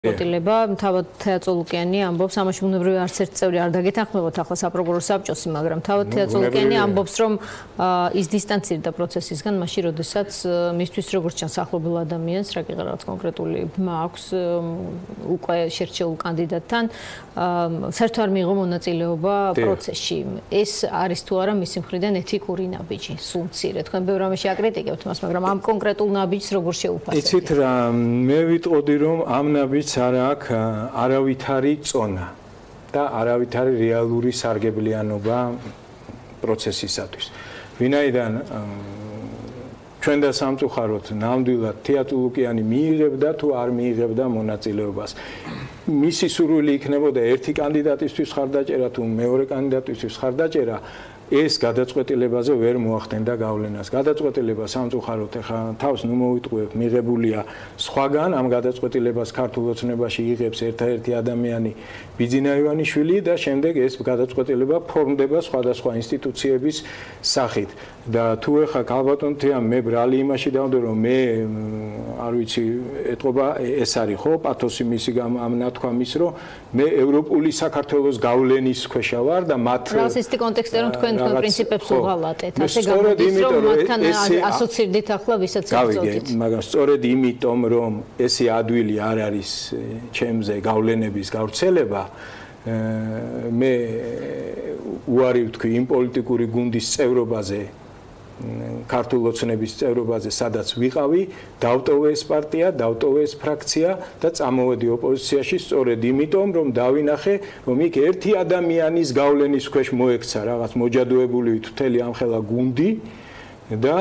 Ოტილება თავად თეატოლუკიანი ამბობს ამაში ბუნებრივი არც ერთ წევრი არ დაგეთანხმებოთ ახლა საპროკურორო საბჭოსი მაგრამ თავად თეატოლუკიანი ამბობს რომ ის დისტანცირდა პროცესისგან მაშინ როდესაც მისთვის როგორც ჩანს ახლობელ ადამიანს რაღაც კონკრეტული ბმა აქვს უკვე შერჩეულ კანდიდატთან საერთოდ არ მიიღო მონაწილეობა პროცესში ეს არის თუ არა მისი მხრიდან ეთიკური ნაბიჯი სულ მცირე თქვენ ბევრ რამეში აკრიტიკებთ მას მაგრამ ამ კონკრეტულ ნაბიჯს როგორ შეუფასებთ იცით რა მე ვიტყოდი რომ ამ ნაბიჯს არ აქვს არავითარი წონა და არავითარი რეალური სარგებლიანობა პროცესისათვის. ვინაიდან ჩვენ და სამწუხაროდ ნამდვილად თეატოლუკიანი მიიღებდა თუ არ მიიღებდა მონაწილეობას. მისი სურვილი იქნებოდა ერთი კანდიდატისთვის ხარდაჭერა თუ მეორე კანდიდატისთვის ხარდაჭერა ეს გადაწყვეტილებაზე ვერ მოახდენდა გავლენას. გადაწყვეტილება სამწუხაროდ ახლა თავს ნუ მოვიტყუებ მიღებულია სხვაგან ამ გადაწყვეტილებას ქართულ ოცნებაში იღებს ერთადერთი ადამიანი ბიძინა ივანიშვილი და შემდეგ ეს გადაწყვეტილება ფორმდება სხვადასხვა ინსტიტუციების სახით. და თუ ახლა ქალბატონთია მე ბრალი იმაში დავდო რომ მე არ ვიცი ეთყობა ეს არის ხო პათოსი მისი ამ ნათქვამის რომ მე ევროპული საქართველოს გავლენის ქვეშ ვარ და მათ რასისტი კონტექსტი რომ თქვენ პრინციპებს უღალატეთ ასე გამოდის რომ მათთან ასოცირდით ახლა ვისაც ებრძოდით მაგრამ სწორედ იმიტომ რომ ესე ადვილი არ არის ჩემზე გავლენების გავრცელება მე უარი ვთქვი იმ პოლიტიკური გუნდის წევრობაზე ქართულ ოცნების წევრობაზე სადაც ვიყავი დავტოვე ეს პარტია დავტოვე ეს ფრაქცია და წამოვედი ოპოზიციაში სწორედ იმიტომ რომ დავინახე რომ იქ ერთი ადამიანის გავლენის ქვეშ მოექცა რაღაც მოჯადოებული მთელი ამხელა გუნდი და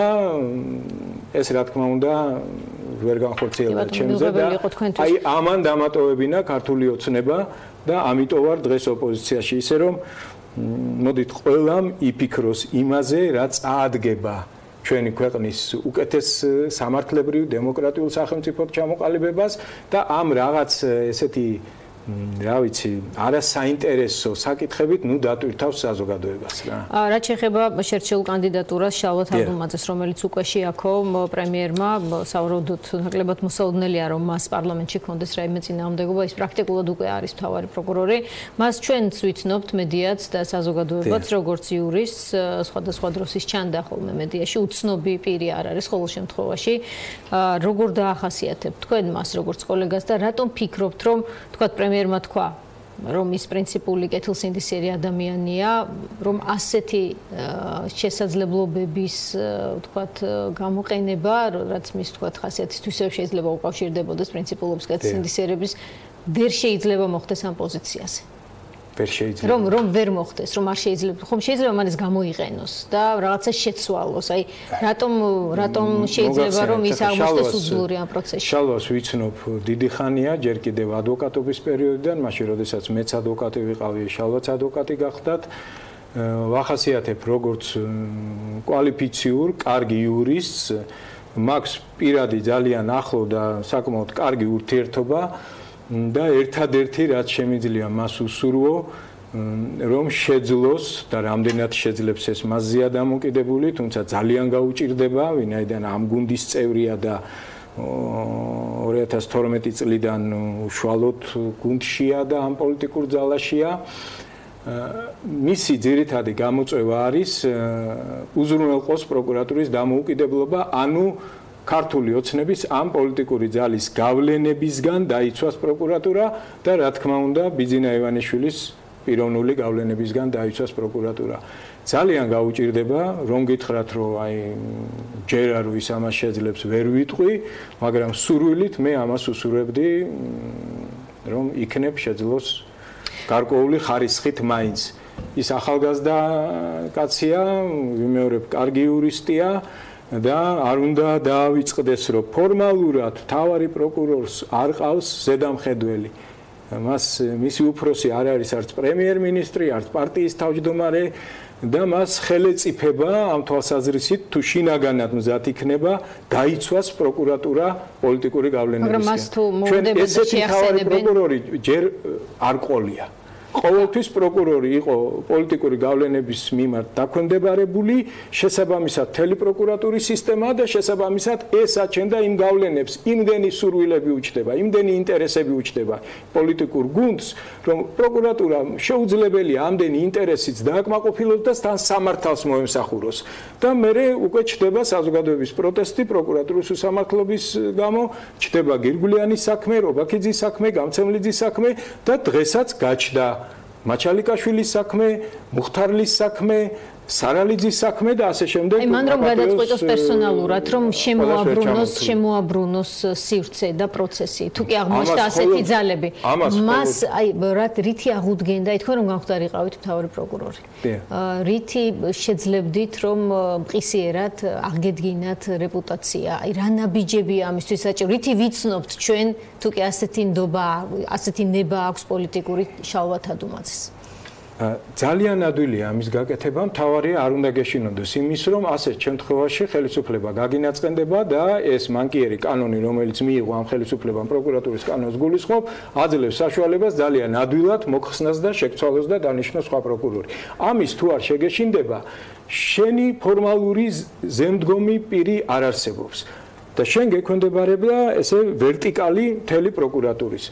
ეს რა თქმა უნდა ვერ განხორციელდა ჩემზე და აი ამან დამატოვებინა ქართული ოცნება და ამიტომ ვარ დღეს ოპოზიციაში ისე რომ მოდით ყველამ იფიქროს იმაზე რაც აადგება ჩვენი ქვეყნის უკეთეს სამართლებრივ დემოკრატიულ სახელმწიფოდ ჩამოყალიბებას და ამ რაღაც ესეთი რა ვიცი არასაინტერესო საკითხებით ნუ დატვირთავს საზოგადოებას რა. რაც შეეხება შერჩეულ კანდიდატურას შალვა თარგუმაძეს რომელიც უკვე შეაქო პრემიერმა სავარაუდოდ ნაკლებად მოსალოდნელია რომ მას პარლამენტში კონდეს რაიმე წინააღმდეგობა ის პრაქტიკულად უკვე არის მთავარი პროკურორი მას ჩვენც ვიცნობთ მედიაც და საზოგადოებაც როგორც იურისტს სხვადასხვა დროს ის ჩანდა ხოლმე მედიაში უცნობი პირი არ არის ყოველ შემთხვევაში როგორ დაახასიათებთ თქვენ მას როგორც კოლეგას და რატომ ფიქრობთ რომ თქვათ პრემიერმა თქვა რომ ის პრინციპული კეთილსინდისიერი ადამიანია რომ ასეთი შესაძლებლობების თქვათ გამოყენება რაც მის თქვათ ხასიათისთვის შეიძლება უკავშირდებოდეს პრინციპულობის კეთილსინდისიერების ვერ შეიძლება მოხდეს ამ პოზიციაზე რომ ვერ მოხდეს რომ არ შეიძლება ხომ შეიძლება მან ეს გამოიყენოს და რაღაცა შეცვალოს აი რატომ შეიძლება რომ ის აღმოჩნდეს უძლური ამ პროცესში შალვას ვიცნობ დიდი ხანია ჯერ კიდევ ადვოკატობის პერიოდიდან მაშინ როდესაც მეც ადვოკატი ვიყავი შალვაც ადვოკატი გახდათ ვახასიათებ როგორც კვალიფიციურ კარგი იურისტს მაქვს პირადი ძალიან ახლო და საკმაოდ კარგი ურთიერთობა და ერთადერთი რაც შემიძლია მას უსურვო რომ შეძლოს და რამდენად შეძლებს ეს მასზეა დამოკიდებული თუმცა ძალიან გაუჭირდება ვინაიდან ამ გუნდის წევრია და 2012 წლიდან უშუალოდ გუნდშია და ამ პოლიტიკურ ძალაშია მისი ძირითადი გამოწვევა არის უზრუნველყოს პროკურატურის დამოუკიდებლობა ანუ ქართული ოცნების ამ პოლიტიკური ძალის გავლენებისგან დაიცვას პროკურატურა და რა თქმა უნდა ბიძინა ივანიშვილის პიროვნული გავლენებისგან დაიცვას პროკურატურა. ძალიან გაუჭირდება რომ გითხრათ რომ აი ჯერა რომ ის ამას შეძლებს ვერ ვიტყვი, მაგრამ სურვილით მე ამას უსურვებდი რომ იქნებ შეძლოს გარკვეული ხარისხით მაინც. ის ახალგაზრდა კაცია, ვიმეორებ, კარგი იურისტია და არ უნდა დაავიწყდეს რომ ფორმალურად მთავარი პროკურორს არ ყავს ზედამხედველი. მას მისი უფროსი არ არის არც პრემიერ-მინისტრი, არც პარტიის თავმჯდომარე და მას ხელეწიფება ამ თვალსაზრისით თუ შინაგანად მზად იქნება დაიცვას პროკურატურა პოლიტიკური გავლენებისგან. მაგრამ მას თუ მოუდებდა შეახსენებენ პროკურორი ჯერ არ ყოლია. ყოველთვის პროკურორი იყო პოლიტიკური გავლენების მიმართ დაქვემდებარებული, შესაბამისად მთელი პროკურატურის სისტემა და შესაბამისად ეს აჩენდა იმ გავლენებს, იმდენი სურვილები უჩნდება, იმდენი ინტერესები უჩნდება პოლიტიკურ გუნდს, რომ პროკურატურა შეუძლებელია ამდენი ინტერესიც დააკმაყოფილოს და თან სამართალს მოემსახუროს. და მერე უკვე ჩდება საზოგადოების პროტესტი პროკურატურის უსამართლობის გამო, ჩდება გირგვლიანის საქმე, რობაქიძის საქმე, გამცემლიძის საქმე და დღესაც გაჩნდა მაჩალიკაშვილის საქმე, მუხთარლის საქმე, სარალიძის საქმე და ასე შემდეგ. აი მან რომ გადაწყვიტოს პერსონალურად რომ შემოაბრუნოს სივრცე და პროცესი, თუ კი აღმოჩნდა ასეთი ძალები, მას აი რითი აღუდგენდა, ითქვა რომ გამხდარიყავით მთავარი პროკურორი. რითი შეძლებდით რომ მყისიერად აღგედგინათ რეპუტაცია, აი რა ნაბიჯებია ამისთვის საჭირო, რითი ვიცნობთ ჩვენ, თუ კი ასეთი ნდობა, ასეთი ნება აქვს პოლიტიკური შალვა თადუმაძეს. ძალიან ადვილია ამის გაკეთება, მთავარია არ უნდა გეშინოდეს იმის, რომ ასეთ შემთხვევაში ხელისუფლება გაგინაწყენდება და ეს მანკიერი კანონი, რომელიც მიიღო ამ ხელისუფლებამ პროკურატურის კანონს გულისხმობ, აძლევს საშუალებას ძალიან ადვილად მოხსნას და შეგცვალოს და დანიშნოს სხვა პროკურორი. ამის თუ არ შეგეშინდება, შენი ფორმალური ზემდგომი პირი არ არსებობს. და შენ გექვემდებარება ესე ვერტიკალი მთელი პროკურატურის.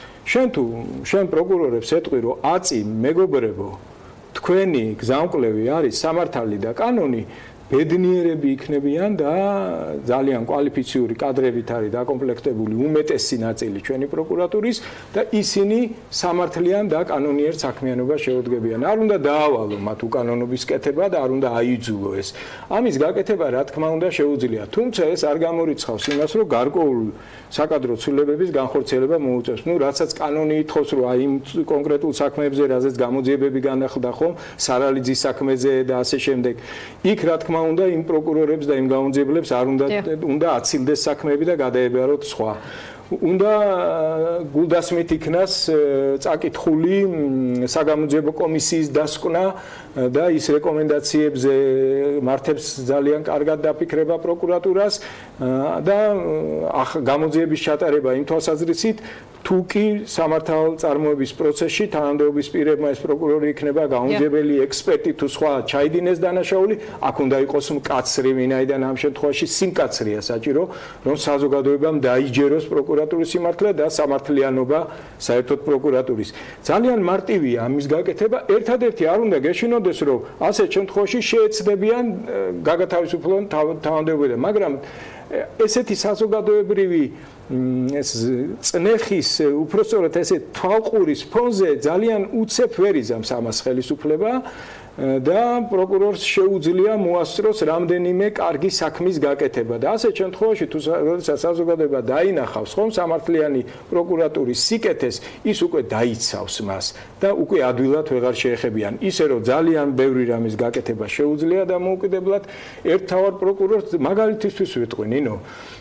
შენ პროკურორებს ეტყვი, რომ აწი მეგობრებო, თქვენი გზამკვლევი არის სამართალი და კანონი, ბედნიერები იქნებიან და ძალიან კვალიფიციური კადრებით არის დაკომპლექტებული უმეტესი ნაწილი ჩვენი პროკურატურის და ისინი სამართლიან და კანონიერ საქმიანობას შეუდგებიან. არ უნდა დაავალო მათ უკანონობის კეთება და არ უნდა აიძულო ეს. ამის გაკეთება რა თქმა უნდა შეუძლია, თუმცა ეს არ გამორიცხავს იმას, რომ გარკვეული საკადრო ცვლილებების განხორციელება მოუწევს. რასაც კანონი ითხოვს, რომ აი იმ კონკრეტულ საქმეებზე, რაზეც გამოძიებები განახლდა ხომ, სარალიძის საქმეზე და ასე შემდეგ, იქ რა თქმა უნდა იმ პროკურორებს და იმ გამოძიებლებს არ უნდა აცილდეს საქმეები და გადაებაროთ სხვა. უნდა გულდასმით იქნას წაკითხული საგამოძიებო კომისიის დასკვნა და ის რეკომენდაციებზე მართებს ძალიან კარგად დაფიქრება პროკურატურას და გამოძიების ჩატარება იმ თვალსაზრისით თუ კი სამართალ წარმოების პროცესში თანამდებობის პირებმა ეს პროკურორი იქნება გამოძიებელი ექსპერტი თუ სხვა ჩაიდინეს დანაშაული, აქ უნდა იყოს მკაცრი, ვინაიდან ამ შემთხვევაში სიმკაცრეა საჭირო, რომ საზოგადოებამ დაიჯეროს პროკურატურის სიმართლე და სამართლიანობა საერთოდ პროკურატურის. ძალიან მარტივია ამის გაკეთება, ერთადერთი არ უნდა გეშინოდეს, რომ ასეთ შემთხვევაში შეეცდებიან გაგათავისუფლონ თანამდებობები, მაგრამ ესეთი საზოგადოებრივი ეს წნეხის უпростоრად ესე თვალყურის ფონზე ძალიან უცებ ვერ იზამს ამას ხელისუფლება და პროკურორს შეუძლია მოასწროს რამდენიმე კარგი საქმის გაკეთება და ასეთ შემთხვევაში თუ როდესაც საზოგადოება დაინახავს ხომ სამართლიანი პროკურატურის სიკეთეს, ის უკვე დაიცავს მას და უკვე ადვილად ვეღარ შეეხებიან. ისე რომ ძალიან ბევრი რამის გაკეთება შეუძლია დამოუკიდებლად ერთ თავად პროკურორს მაგალითისთვის ვიტყვი, ნინო,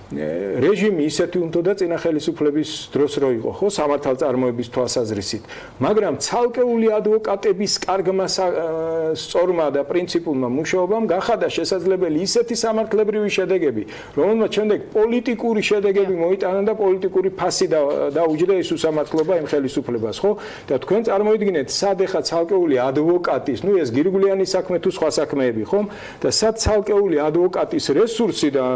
რეჟიმი ისეთი უნდა წინა ხელისუფლების დროს რო იყო, ხო, სამართალწარმოების თვალსაზრისით, მაგრამ ცალკეული ადვოკატების კარგმა სწორმა და პრინციპულმა მუშაობამ გახადა შესაძლებელი ისეთი სამართლებრივი შედეგები, რომელმაც შემდეგ პოლიტიკური შედეგები მოიტანა და პოლიტიკური ფასი დაუჯდა ის უსამართლობა იმ ხელისუფლებას, ხო? და თქვენ წარმოიდგინეთ, სად ეხა ცალკეული ადვოკატის, ნუ ეს გირგვლიანის საქმე თუ სხვა საქმეები, ხომ? და სად ცალკეული ადვოკატის რესურსი და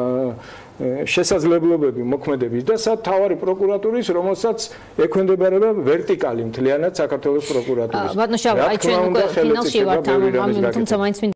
შესაძლებლობები მოქმედების და სად თავარი პროკურატურის, რომელსაც ექვემდებარება ვერტიკალი მთლიანად საქართველოს პროკურატურის. ბატონო შავ, აი ჩვენ უკვე ფინალში ვართ ამ თუმცა მაინც